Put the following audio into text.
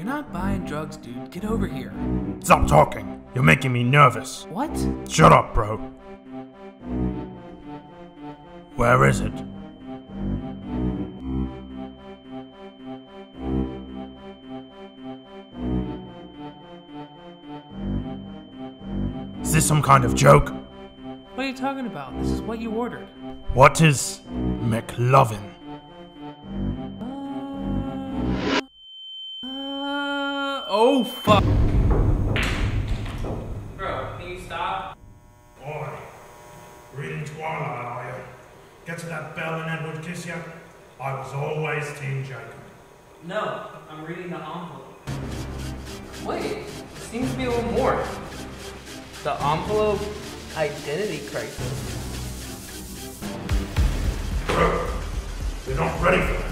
You're not buying drugs, dude. Get over here. Stop talking. You're making me nervous. What? Shut up, bro. Where is it? Is this some kind of joke? What are you talking about? This is what you ordered. What is McLovin? Oh fuck. Bro, can you stop? Boy, reading Twilight, are you? Get to that Belle and Edward kiss yet? I was always Team Jacob. No, I'm reading the envelope. Wait, it seems to be a little more. The envelope identity crisis. Bro, you're not ready for that.